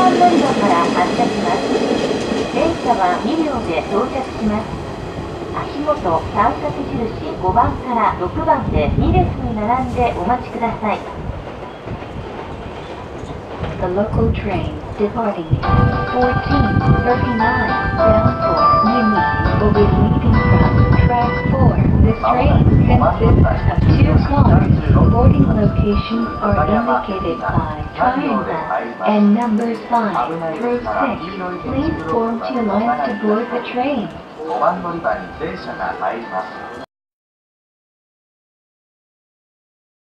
番乗り場から発車します。電車は2両で到着します。足元3冊印5番から6番で2列に並んでお待ちください。The local train departing at 14:39 bound for Nimi will be leaving from track 4. This train consists of 2 cars. Boarding locations are indicated by triangle and numbers 5 through 6. Please form 2 lines to board the train. 5番乗り場に電車が入ります。